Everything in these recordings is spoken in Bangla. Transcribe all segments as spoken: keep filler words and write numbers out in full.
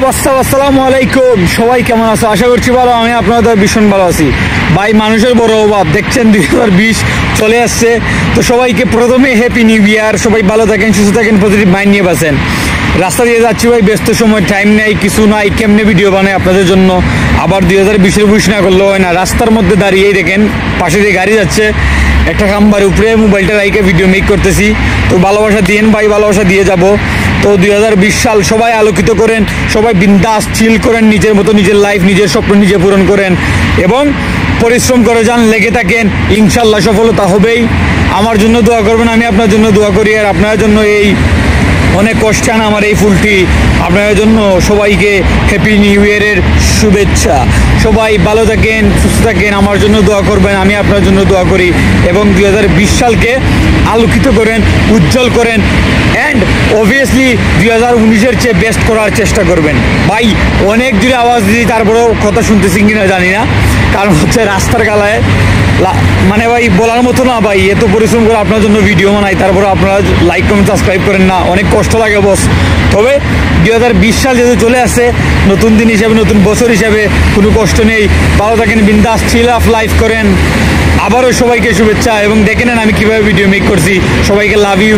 আসসালামু আলাইকুম, সবাই কেমন আছো? আশা করছি ভালো। আমি আপনাদের ভীষণ ভালো আছি ভাই। মানুষের বড় অভাব দেখছেন, দুই হাজার বিশ চলে আসছে। তো সবাইকে প্রথমে হ্যাপি নিউ ইয়ার। সবাই ভালো থাকেন, সুস্থ থাকেন, পজিটিভ মাইন্ড নিয়ে বাঁচেন। রাস্তা দিয়ে যাচ্ছি ভাই, ব্যস্ত সময়, টাইম নেই, কিছু নাই, কেমনে ভিডিও বানাই আপনাদের জন্য। আবার দুই হাজার বিশের বুশ না করলেও হয় না। রাস্তার মধ্যে দাঁড়িয়েই দেখেন পাশে দিয়ে গাড়ি যাচ্ছে, একটা খাম্বার উপরে মোবাইলটা রাইকে ভিডিও মেক করতেছি। তো ভালোবাসা দিয়েন ভাই, ভালোবাসা দিয়ে যাব। তো দুই হাজার বিশ সাল সবাই আলোকিত করেন, সবাই বিন্দাস চিল করেন, নিজের মতো নিজের লাইফ, নিজের স্বপ্ন নিজে পূরণ করেন এবং পরিশ্রম করে যান, লেগে থাকেন, ইনশাল্লাহ সফলতা হবেই। আমার জন্য দোয়া করবেন, আমি আপনার জন্য দোয়া করি। আর আপনার জন্য এই অনেক কষ্টে আনা আমার এই ফুলটি আপনাদের জন্য। সবাইকে হ্যাপি নিউ ইয়ারের শুভেচ্ছা। সবাই ভালো থাকেন, সুস্থ থাকেন, আমার জন্য দোয়া করবেন, আমি আপনার জন্য দোয়া করি। এবং দুই হাজার বিশ সালকে আলোকিত করেন, উজ্জ্বল করেন অ্যান্ড অবভিয়াসলি দুই হাজার উনিশের চেয়ে বেস্ট করার চেষ্টা করবেন ভাই। অনেক দূরে আওয়াজ দিই, তারপরেও কথা শুনতেছি কিনা জানি না, কারণ হচ্ছে রাস্তার গালায় মানে ভাই বলার মতো না ভাই। এত পরিশ্রম করে আপনার জন্য ভিডিও বানাই, তারপরে আপনারা লাইক কমেন্ট সাবস্ক্রাইব করেন না, অনেক কষ্ট লাগে বস। তবে দুই হাজার বিশ সাল যেহেতু চলে আসছে, নতুন দিন হিসাবে, নতুন বছর হিসাবে কোনো কষ্ট নেই। ভালো থাকেন, বিন্দাস চিল অফ লাইফ করেন। আবারও সবাইকে শুভেচ্ছা। এবং দেখে নেন আমি কীভাবে ভিডিও মেক করছি। সবাইকে লাভ ইউ।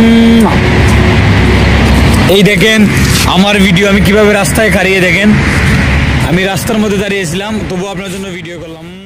এই দেখেন আমার ভিডিও আমি কিভাবে রাস্তায় খাড়িয়ে দেখেন। আমি রাস্তার মধ্যে দাঁড়িয়েছিলাম, তবুও আপনার জন্য ভিডিও করলাম।